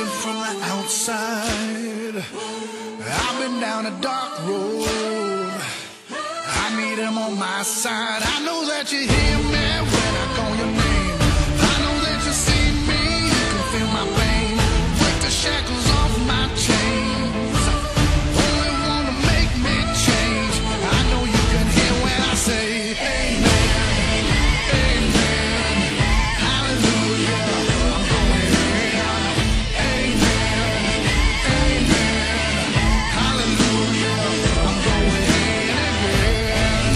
looking from the outside. I've been down a dark road. I need him on my side. I know that you hear me when I call your name. I know that you see me, you can feel my pain. Break the shackles off my chains. Only wanna make me change. I know you can hear when I say amen, amen, hallelujah. I'm going in. Amen, amen, hallelujah. I'm going in again.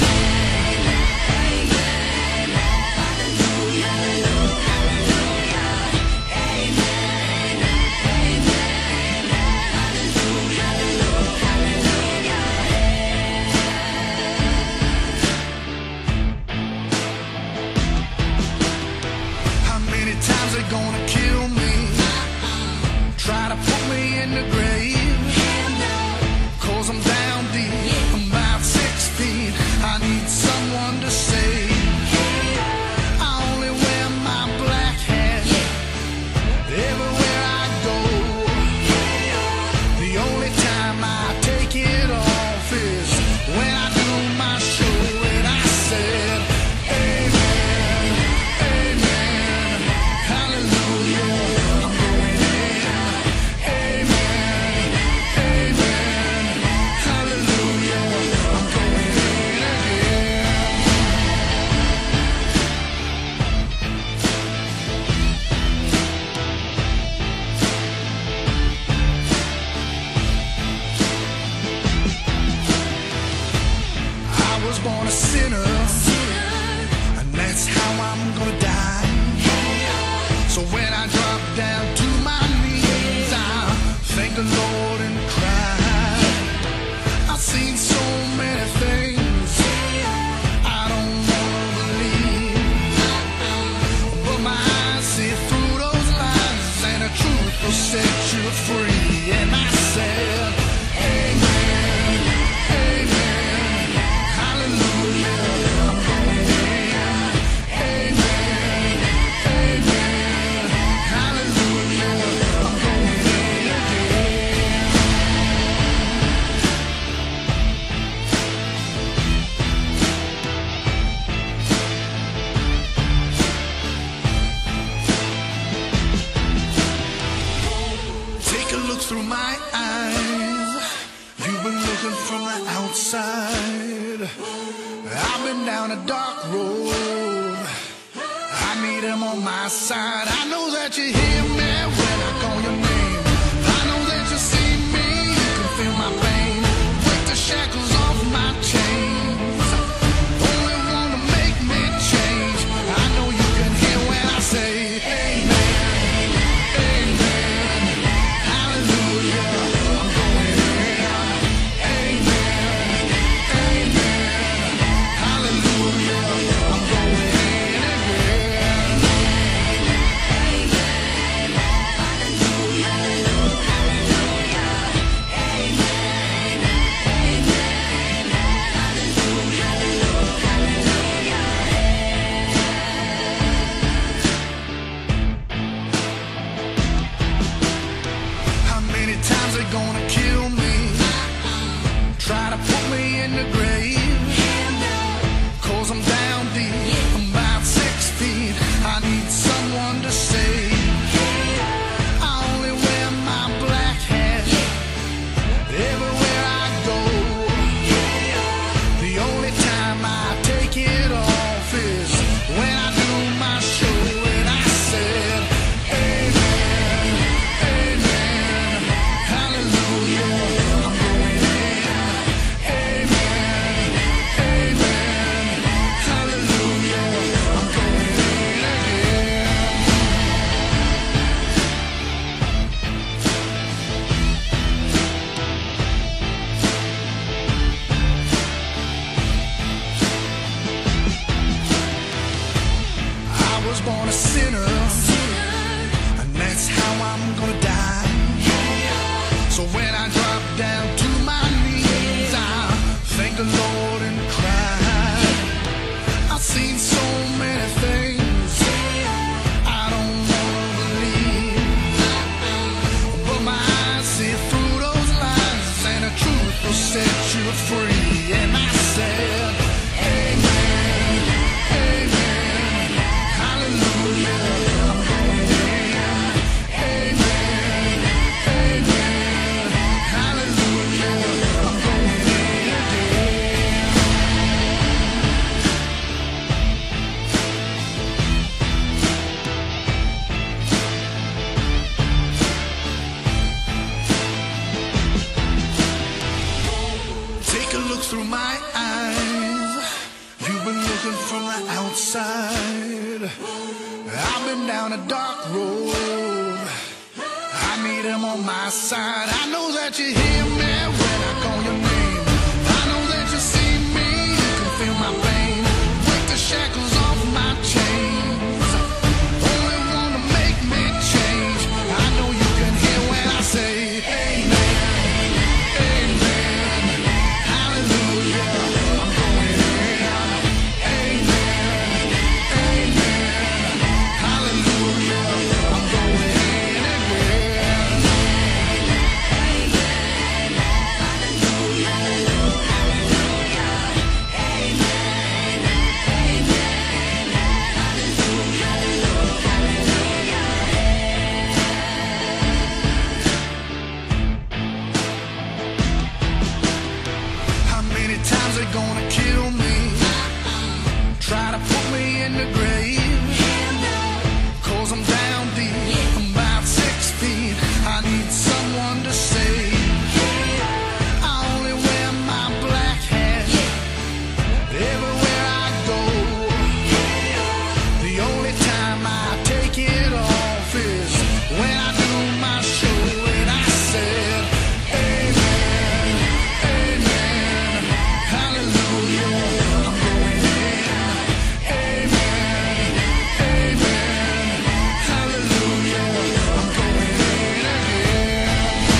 How many times they gonna kill me? Try to put me in the grave. 'Cause I'm down deep, I'm about 6 feet. I need someone to save. I only wear my black hat everywhere I go. The only time I take it off is when I do my show. And I said, amen, amen, hallelujah. I'm going in. Amen, amen, hallelujah. I'm going in again. I was born a sinner, and that's how I'm gonna die. So when I drop down to my knees, I thank the Lord and cry. I've seen so many things I don't wanna believe, but my eyes see through those lies, and the truth will set you free. And I said, amen, amen, hallelujah. I'm going in. Amen, amen, hallelujah. I'm going in again. Take a look through my eyes. You've been looking from the outside. I've been down a dark road. I need him on my side. I know that you hear me when I call your name. I know that you see me, you can feel my pain. Break the shackles off my chains. Only wanna make me change. I know you can hear when I say amen, amen, hallelujah. I'm going in. Amen, amen, hallelujah. I'm going in again. How many times they gonna kill me? Try to put me in the grave. 'Cause I'm down deep, I'm about 6 feet. I need someone to save. I only wear my black hat everywhere I go. The only time I take it off is when I do my show. And I said, amen, amen, hallelujah. I'm going in. Amen, amen, hallelujah. I'm going in again. I was born a sinner, and that's how I'm gonna die. So when I drop down to my knees, I thank the Lord and cry. I've seen so many things I don't wanna believe, from the outside. I've been down a dark road. I need him on my side. I know that you hear me when I call your name. I know that you see me, you can feel my pain. Break the shackles off my chains. Only one to make me change. I know you can hear when I say amen, amen, hallelujah. I'm going in. Amen, amen, hallelujah. I'm going in again. How many times they gonna kill me? Try to put me in the grave. 'Cause I'm down deep, I'm about 6 feet. I need someone to save. I only wear my black hat everywhere I go. The only time I take it off is when I do my show. And I said, amen, amen, hallelujah. I'm going in. Amen, amen, hallelujah. I'm going in again.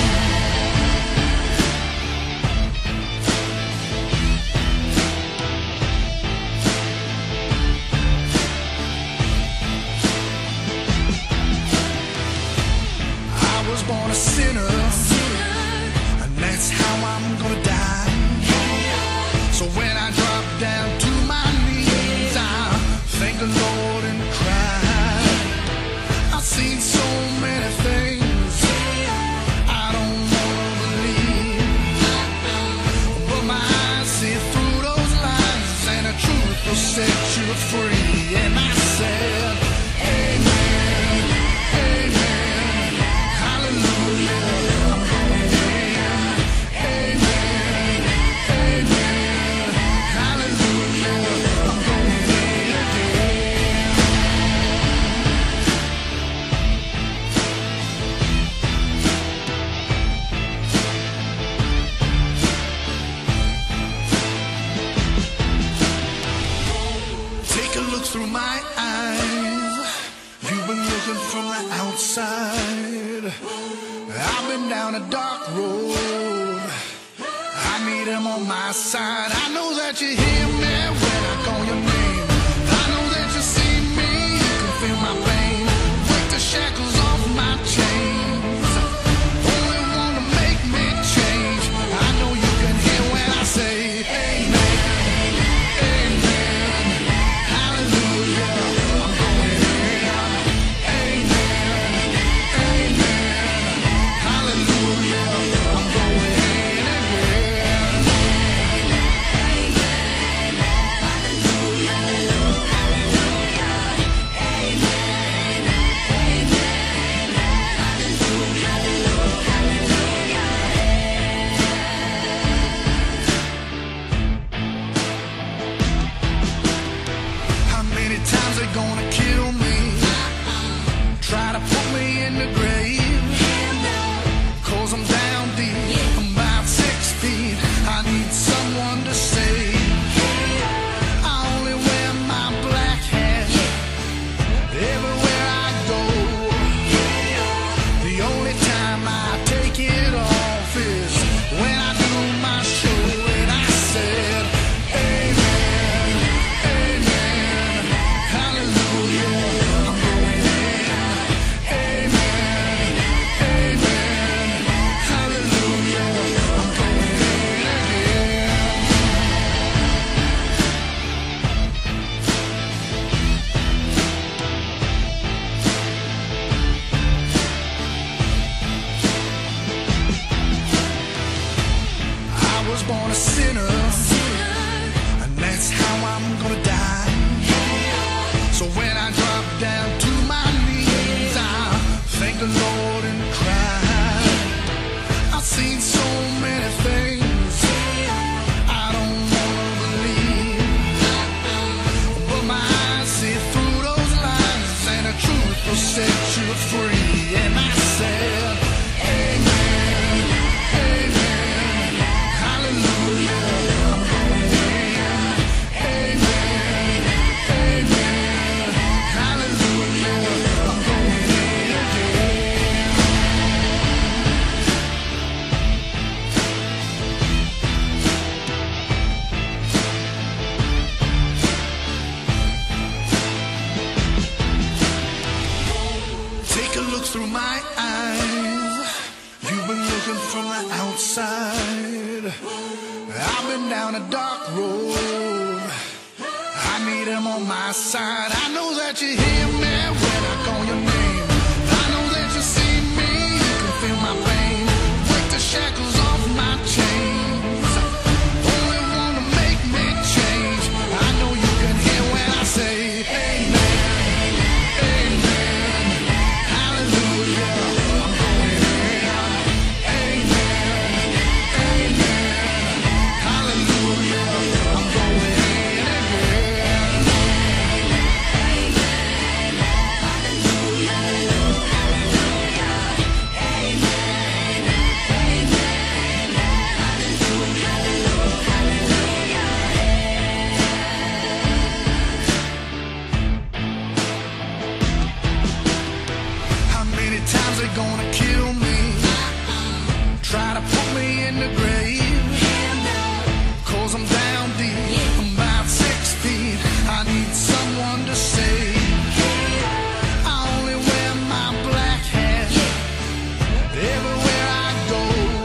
I was born a sinner, and that's how I'm gonna die. So when I drop down to my knees, I thank the Lord and cry. I've seen so many things I don't wanna believe, but my eyes see through those lies, and the truth will set you free. And I said, amen, amen, hallelujah. I'm going in. Amen, amen, hallelujah. I'm going in again. Take a look through my eyes. You've been looking from the outside. I've been down a dark road. I need him on my side. I know that you hear me when I call your name. I know that you see me, you can feel my pain. Break the shackles off my chains. Only one to make me change. I know you can hear when I say amen, amen, hallelujah. I'm going in. Amen, amen, hallelujah. I'm going in again. How many times they gonna kill me? Try to put me in the grave. 'Cause I'm down deep, I'm about 6 feet. I need someone to save. I only wear my black hat everywhere I go. The only time I take it off is when I do my show. And I said, amen, amen, hallelujah. through my eyes. You've been looking from the outside. I've been down a dark road. I need him on my side. I know that you hear me when I call your name. I know that you see me, you can feel my pain. Break the shackles off my chains. Only one to make me change. I know you can hear when I say amen, amen, hallelujah. I'm going in. Amen, amen, hallelujah. I'm going in again. How many times they gonna kill me? Try to put me in the grave. 'Cause I'm down deep, I'm about 6 feet. I need someone to save. I only wear my black hat everywhere I go.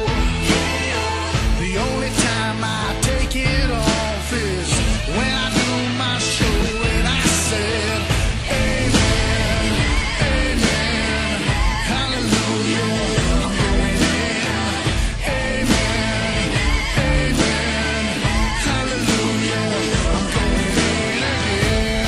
The only time I take it off is when I do my show. And I said, amen, amen, hallelujah. I'm going in. Amen, amen, hallelujah. I'm going in again.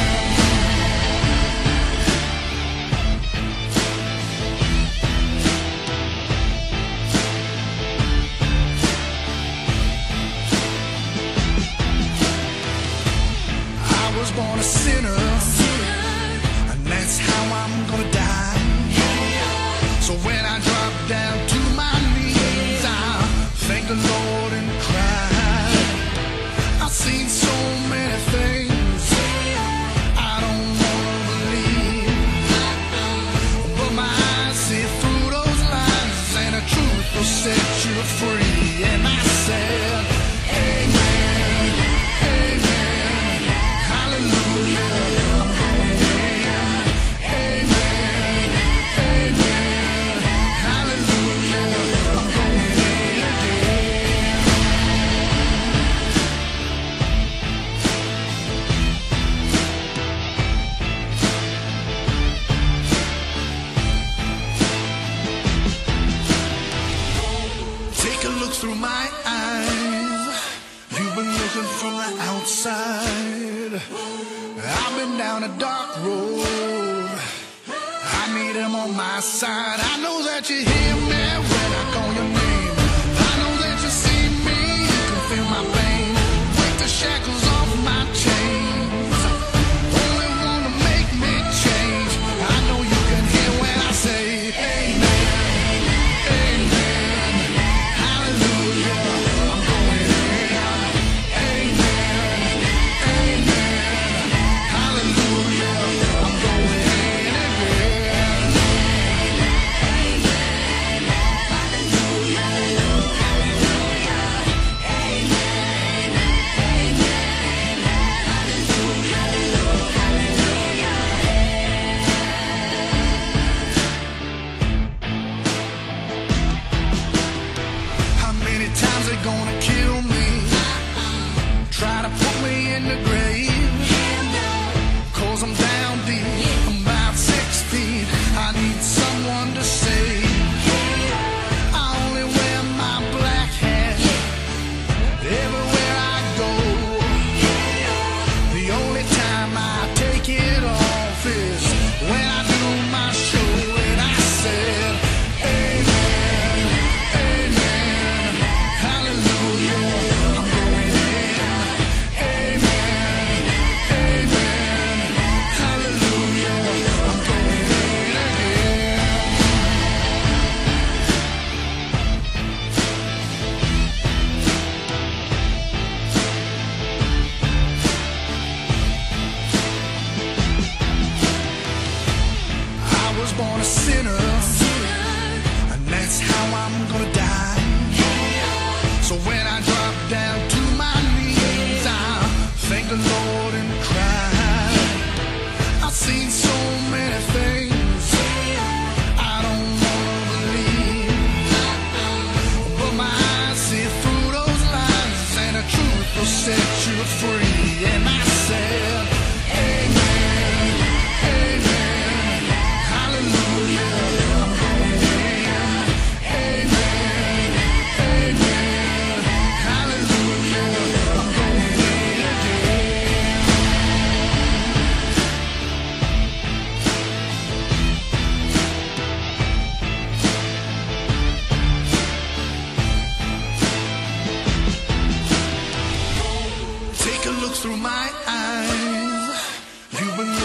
I was born a sinner, and that's how I'm gonna die. So when I drop down to my knees, I thank the Lord and cry. I've seen so many things I don't wanna believe, but my eyes see through those lies, and the truth will set you free. And I said, amen, amen, hallelujah. I'm going in. Amen, amen, hallelujah. I'm going in again. Take a look through my eyes. You've been looking from the outside. I've been down a dark road. I need him on my side. I know that you hear me when I call your name. I know that you see me, you can feel my pain. Break the shackles off my chains. Only one to make me change. I know you can hear when I say amen, amen, hallelujah. I'm going in. Amen, amen, hallelujah. I'm going in again. How many times they gonna kill me? Try to put me in the grave. 'Cause I'm down deep, I'm about 6 feet. I need someone to save. I only wear my black hat everywhere I go. The only time I take it off is when I do my show. And I said, amen, amen, hallelujah. I'm going in. Amen, amen, hallelujah. I'm going in again. I was born a sinner, and that's how I'm gonna die. So when I drop down to my knees, I thank the Lord and cry. I've seen so many things I don't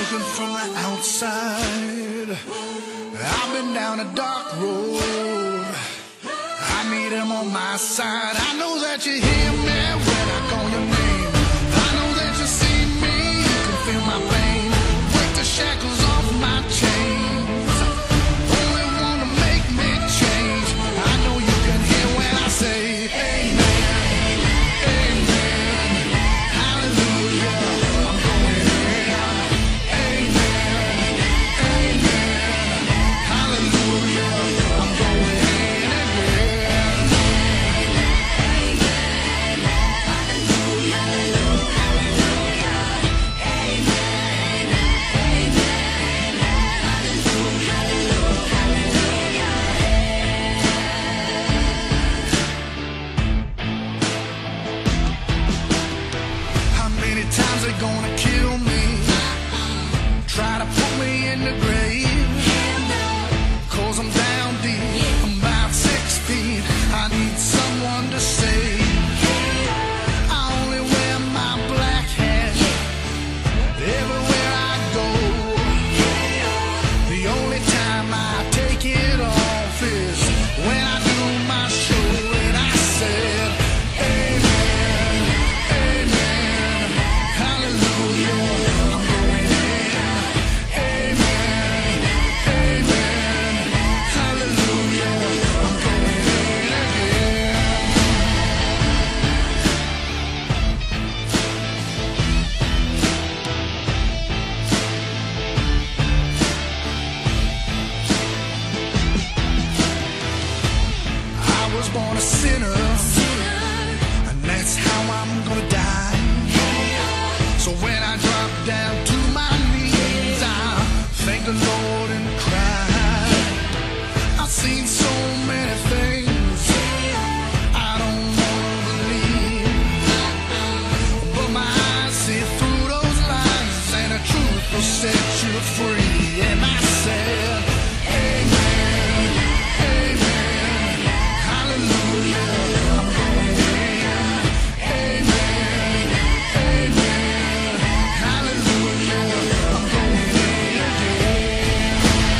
looking from the outside. I've been down a dark road. I need him on my side. I know that you hear me when I call your name. I know that you see me, you can feel my pain. Break the shackles off my chains. Only wanna make me change. I know you can hear when I say amen, amen, hallelujah. I'm going in. Amen, amen, hallelujah. I'm going in again. How many times they gonna kill me? Try to put me in the grave. 'Cause I'm down deep, I'm about 6 feet. I need someone to save. I only wear my black hat everywhere I go. The only time I take it off is when I do my show. And I said, amen, amen, hallelujah. I'm going in. Amen, amen, hallelujah. I'm going in again. I was born a sinner, and that's how I'm gonna die. So when I drop down to my knees, I thank the Lord and cry. I've seen so many things I don't wanna believe, but my eyes see through those lies, and the truth will set you free. And I said, amen, amen, hallelujah. I'm going in. Amen, amen, hallelujah. I'm going in again.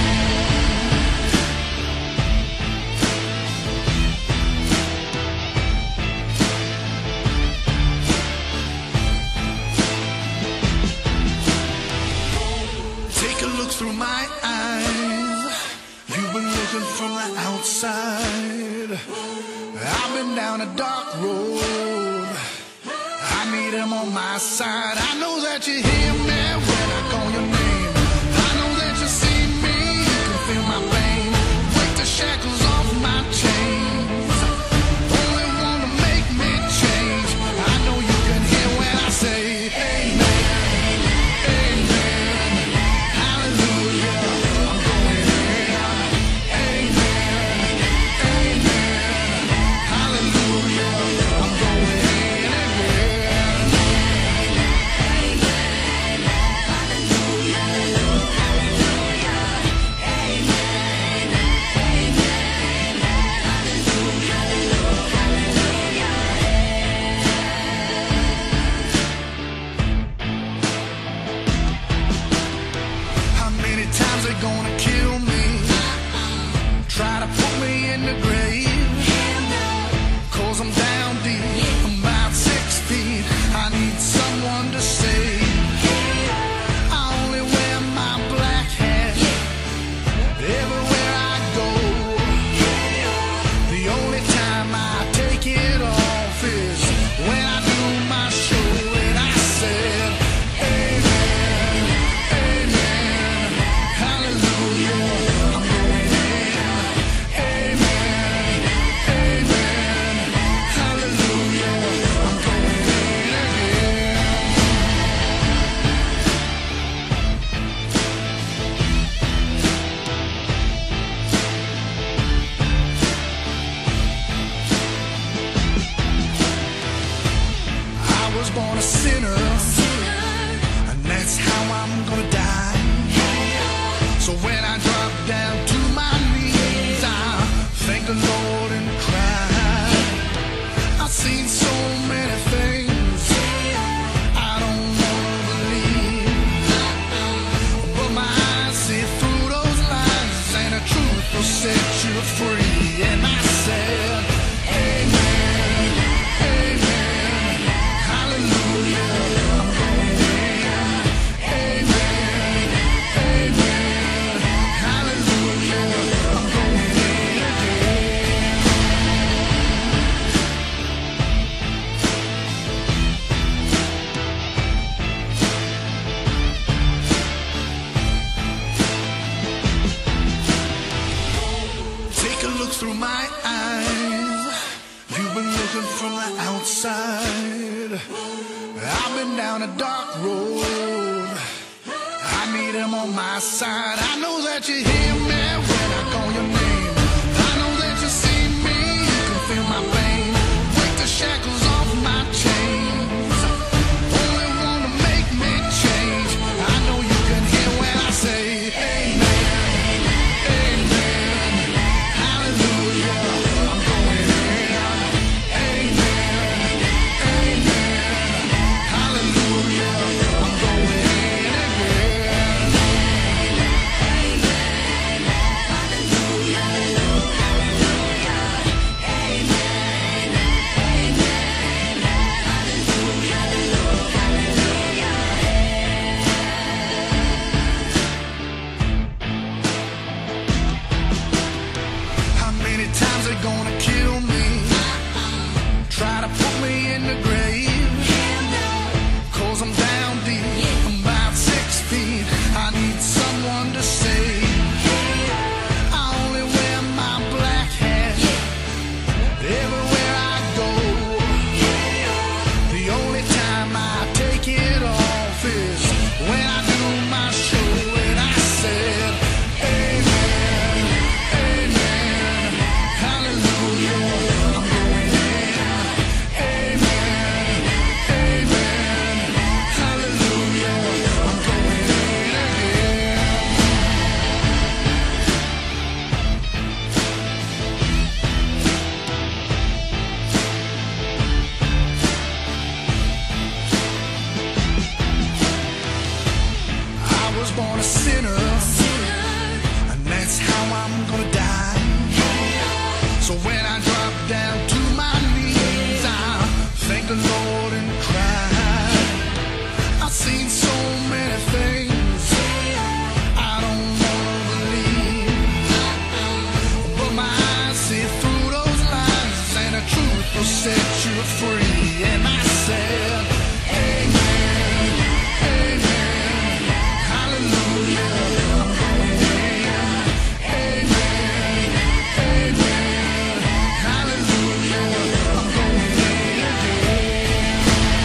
Take a look through my eyes. You've been looking from the outside. I've been down a dark road. I need him on my side. I know that you hear me when I call your name. I know that you see me, you can feel my pain. Break the shackles off my chains. Only wanna make me change. I know you can hear when I say amen, amen, hallelujah. I'm going in. Amen, amen, hallelujah. I'm going in again. How many times they gonna kill me? Try to put me in the grave. 'Cause I'm down deep, I'm about 6 feet. I need someone to save. I only wear my black hat everywhere I go. The only time I take it off is when I do my show. And I said, amen, amen, hallelujah. down a dark road. I need him on my side. I know that you hear me when I call your name. I know that you see me, you can feel my pain. Break the shackles off my chains. Only wanna make me change. I know you can hear when I say amen, amen, hallelujah. I'm going in. Amen, amen, hallelujah. I'm going in again. How many times they gonna kill me? Try to put me in the grave. 'Cause I'm down deep, I'm about 6 feet. I need someone to save. I only wear my black hat everywhere I go. The only time I take it off is when I do my show. And I said, amen, amen, hallelujah. I'm going in. Amen, amen, hallelujah. I'm going in again. I was born a sinner, and that's how I'm gonna die. So when I drop down to my knees, I thank the Lord and cry. I've seen so many things I don't wanna believe, but my eyes see through those lies, and the truth will set you free. And I said, amen, amen, hallelujah. I'm going in. Amen, amen, hallelujah. I'm going in again.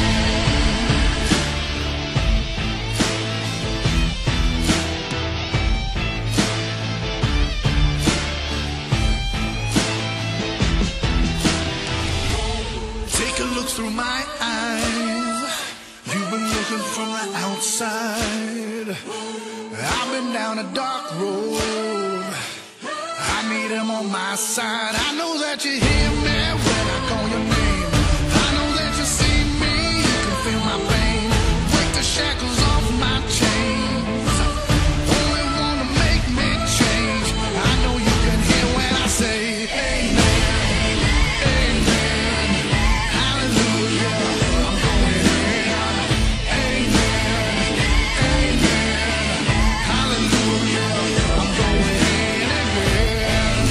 Take a look through my eyes. You've been looking from the outside. I've been down a dark road. I need him on my side. I know that you hear me when I call your name. I know that you see me, you can feel my pain. Break the shackles off my chains. Only wanna make me change. I know you can hear when I say amen, amen, hallelujah. I'm going in. Amen, amen, hallelujah. I'm going in again.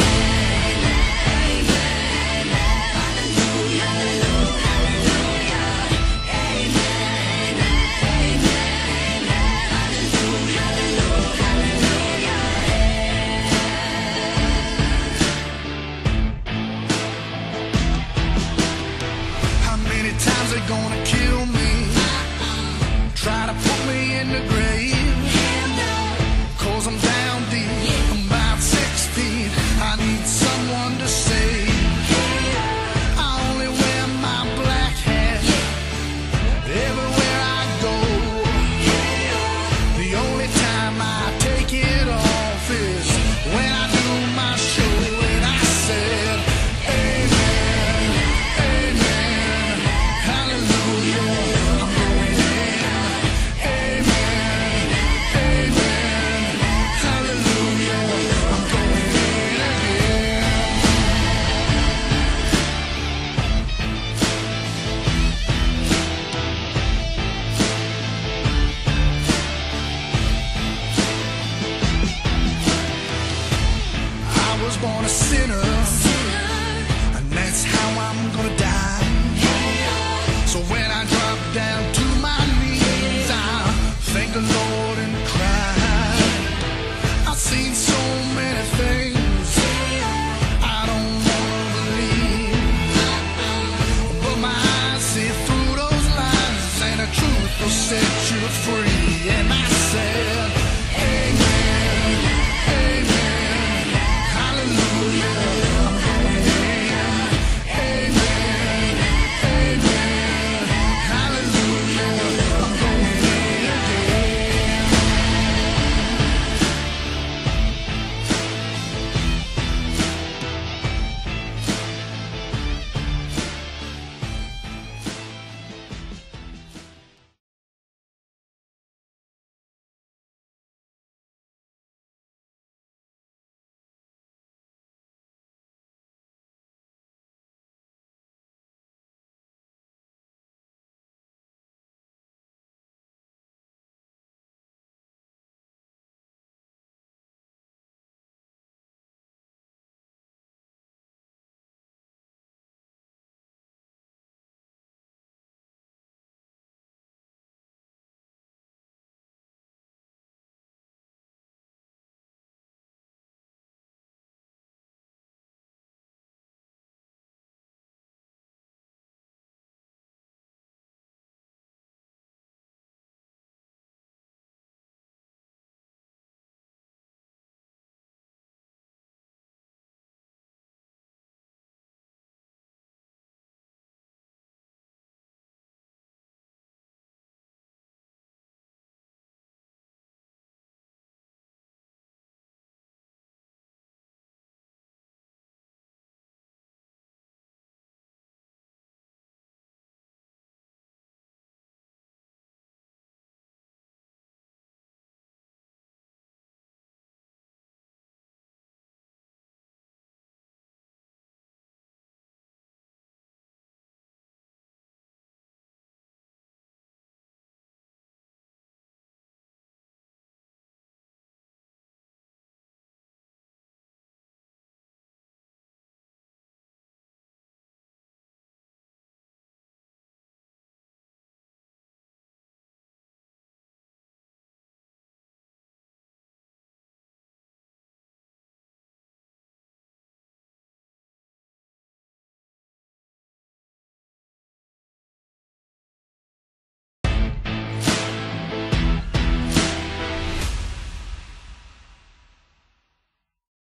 set you free.